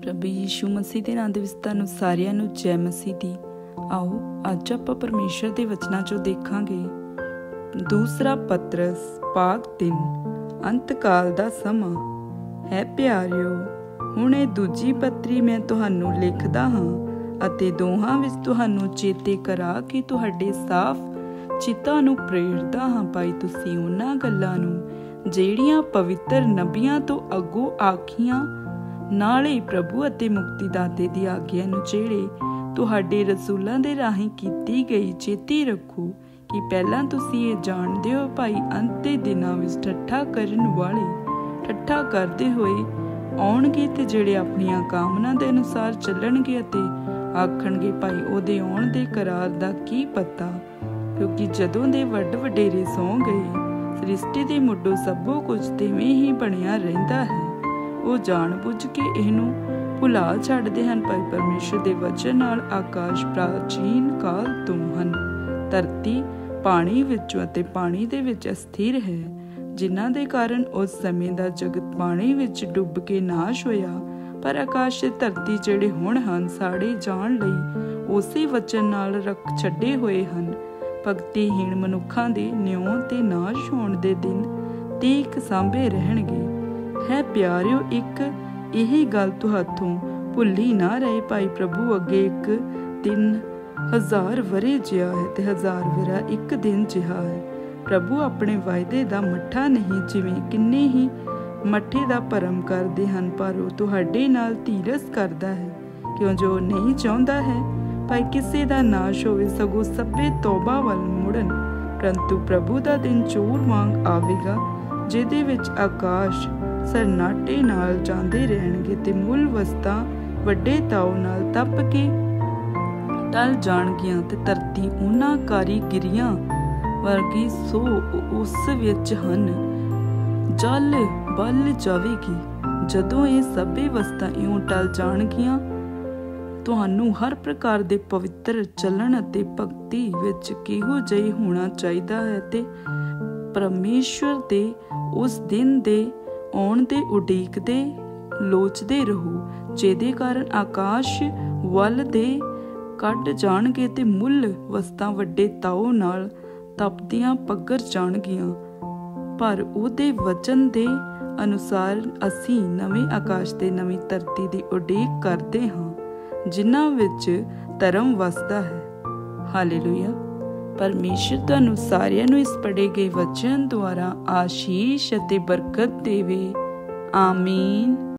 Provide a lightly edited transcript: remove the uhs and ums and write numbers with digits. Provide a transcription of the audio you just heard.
प्रभु यीशु मसीह के नाम दे विच तुहानूं सारिआं नूं जय मसीह दी। आओ अज आपां परमेश्वर के वचनां चों देखांगे दूसरा पतरस भाग 3 अंतकाल दा समां है। प्यारिओ, हुण इह दूजी पत्री मैं तुहानूं लिखदा हां ਅਤੇ ਦੋਹਾਂ ਵਿੱਚ ਤੁਹਾਨੂੰ ਚੇਤੇ ਕਰਾ ਕੇ ਤੁਹਾਡੇ ਸਾਫ਼ ਚਿੱਤਾਂ ਨੂੰ ਪ੍ਰੇਰਦਾ ਹਾਂ। ਭਾਈ ਤੁਸੀਂ ਉਹਨਾਂ ਗੱਲਾਂ ਨੂੰ ਜਿਹੜੀਆਂ ਪਵਿੱਤਰ ਨਬੀਆਂ ਤੋਂ ਅੱਗੋਂ ਆਖੀਆਂ, ਨਾਲੇ ਪ੍ਰਭੂ ਅਤੇ ਮੁਕਤੀਦਾਤੇ ਦੀ ਆਗਿਆ ਨੂੰ ਜਿਹੜੇ ਤੁਹਾਡੇ ਰਸੂਲਾਂ ਦੇ ਰਾਹੀਂ ਕੀਤੀ ਗਈ ਚੇਤੇ ਰੱਖੋ ਕਿ ਪਹਿਲਾਂ ਤੁਸੀਂ ਇਹ ਜਾਣਦੇ ਹੋ ਭਾਈ ਅੰਤ ਦੇ ਦਿਨਾਂ ਵਿੱਚ ਠੱਠਾ ਕਰਨ ਵਾਲੇ ਠੱਠਾ ਕਰਦੇ ਹੋਏ ਆਉਣਗੇ ਤੇ ਜਿਹੜੇ ਆਪਣੀਆਂ ਕਾਮਨਾ ਦੇ ਅਨੁਸਾਰ ਚੱਲਣਗੇ ਅਤੇ ਆਖਣਗੇ ਭਾਈ ਉਹਦੇ ਆਉਣ ਦੇ ਕਰਾਰ ਦਾ ਕੀ ਪਤਾ, ਕਿਉਂਕਿ ਜਦੋਂ ਦੇ ਵੱਡ ਵਡੇਰੇ ਸੌਂ ਗਏ ਸ੍ਰਿਸ਼ਟੀ ਦੇ ਮੁੱਢੋਂ ਸਭੋ ਕੁਝ ਤਿਵੇਂ ਹੀ ਬਣਿਆ ਰਹਿੰਦਾ ਹੈ। ਉਹ ਜਾਣ ਬੁੱਝ ਕੇ ਇਹਨੂੰ ਭੁਲਾ ਛੱਡਦੇ ਹਨ। ਭਾਈ ਪਰਮੇਸ਼ਰ ਦੇ ਵਚਨ ਨਾਲ ਆਕਾਸ਼ ਪ੍ਰਾਚੀਨ ਕਾਲ ਤੋਂ ਹਨ, ਧਰਤੀ ਪਾਣੀ ਵਿੱਚੋਂ ਅਤੇ ਪਾਣੀ ਦੇ ਵਿੱਚ ਅਸਥਿਰ ਹੈ, ਜਿਨ੍ਹਾਂ ਦੇ ਕਾਰਨ ਉਸ ਸਮੇਂ ਦਾ ਜਗਤ ਪਾਣੀ ਵਿੱਚ ਡੁੱਬ ਕੇ ਨਾਸ਼ ਹੋਇਆ। ਪਰ ਆਕਾਸ਼ ਤੇ ਧਰਤੀ ਜਿਹੜੇ ਹੁਣ ਹਨ ਸਾੜੇ ਜਾਣ ਲਈ ਉਸੇ ਵਚਨ ਨਾਲ ਰੱਖ ਛੱਡੇ ਹੋਏ ਹਨ। ਭਗਤੀਹੀਣ ਮਨੁੱਖਾਂ ਦੇ ਨਿਉਂ ਤੇ ਨਾਸ਼ ਹੋਣ ਦੇ ਦਿਨ ਤੀਕ ਸਾਂਭੇ ਰਹਿਣਗੇ। ਹੈ ਪਿਆਰਿਓ, ਇੱਕ ਇਹੀ ਗੱਲ ਤੁਹਾਥੋਂ ਭੁੱਲੀ ਨਾ ਰਹੇ। ਭਾਈ ਪ੍ਰਭੂ ਅੱਗੇ ਇੱਕ ਦਿਨ 1000 ਵਰੇ ਜਿਹਾ ਹੈ ਤੇ 1000 ਵਰਾ ਇੱਕ ਦਿਨ ਜਿਹਾ ਹੈ। ਪ੍ਰਭੂ ਆਪਣੇ ਵਾਅਦੇ ਦਾ ਮੱਠਾ ਨਹੀਂ, ਜਿਵੇਂ ਕਿੰਨੇ ਹੀ ਮੱਠੇ ਦਾ ਭਰਮ ਕਰਦੇ ਹਨ, ਪਰ ਉਹ ਤੁਹਾਡੇ ਨਾਲ ਧੀਰਜ ਕਰਦਾ ਹੈ, ਕਿਉਂ ਜੋ ਨਹੀਂ ਚਾਹੁੰਦਾ ਹੈ ਭਾਈ ਕਿਸੇ ਦਾ ਨਾਸ਼ ਹੋਵੇ, ਸਗੋਂ ਸਭੇ ਤੋਬਾ ਵੱਲ ਮੁੜਨ। ਪਰੰਤੂ ਪ੍ਰਭੂ ਦਾ ਦਿਨ ਚੋਰ ਵਾਂਗ ਆਵੇਗਾ, ਜਿਹਦੇ ਵਿੱਚ ਆਕਾਸ਼ ਸਰਨਾਟੇ ਨਾਲ ਜਾਂਦੇ ਰਹਿਣਗੇ ਤੇ ਮੁੱਲ ਵਸਤਾਂ ਵੱਡੇ ਤਾਉ ਨਾਲ ਤਪ ਕੇ ਟਲ ਜਾਣਗੀਆਂ ਤੇ ਧਰਤੀ ਉਹਨਾਂ ਕਾਰੀਗਰੀਆਂ ਵਰਗੀ ਸੋ ਉਸ ਵਿੱਚ ਹਨ ਜਲ ਬਲ ਜਾਵੇਗੀ। ਜਦੋਂ ਇਹ ਸਭੇ ਵਸਤਾਂ ਇਉਂ ਟਲ ਜਾਣਗੀਆਂ, ਤੁਹਾਨੂੰ ਹਰ ਪ੍ਰਕਾਰ ਦੇ ਪਵਿੱਤਰ ਚੱਲਣ ਅਤੇ ਭਗਤੀ ਵਿੱਚ ਕਿਹੋ ਜਿਹੇ ਹੋਣਾ ਚਾਹੀਦਾ ਹੈ ਤੇ ਪਰਮੇਸ਼ਵਰ ਦੇ ਉਸ ਦਿਨ ਦੇ ਆਉਣ ਦੇ ਉਡੀਕਦੇ ਲੋਚਦੇ ਰਹੋ, ਜਿਹਦੇ ਕਾਰਨ ਆਕਾਸ਼ ਵੱਲ ਦੇ ਕੱਢ ਜਾਣਗੇ ਤੇ ਮੁੱਲ ਵਸਤਾਂ ਵੱਡੇ ਤਾਉ ਨਾਲ ਤਪਦੀਆਂ ਪੱਗਰ ਜਾਣਗੀਆਂ। ਪਰ ਉਹਦੇ ਵਚਨ ਦੇ ਅਨੁਸਾਰ ਅਸੀਂ ਨਵੇਂ ਆਕਾਸ਼ ਤੇ ਨਵੀਂ ਧਰਤੀ ਦੀ ਉਡੀਕ ਕਰਦੇ ਹਾਂ, ਜਿਨ੍ਹਾਂ ਵਿੱਚ ਧਰਮ ਵਸਦਾ ਹੈ। ਹਾਲੇਲੂਇਆ। ਪਰਮੇਸ਼ਰ ਤੁਹਾਨੂੰ ਸਾਰਿਆਂ ਨੂੰ ਇਸ ਪੜ੍ਹੇ ਗਏ ਵਚਨ ਦੁਆਰਾ ਆਸ਼ੀਸ਼ ਅਤੇ ਬਰਕਤ ਦੇਵੇ। ਆਮੀਨ।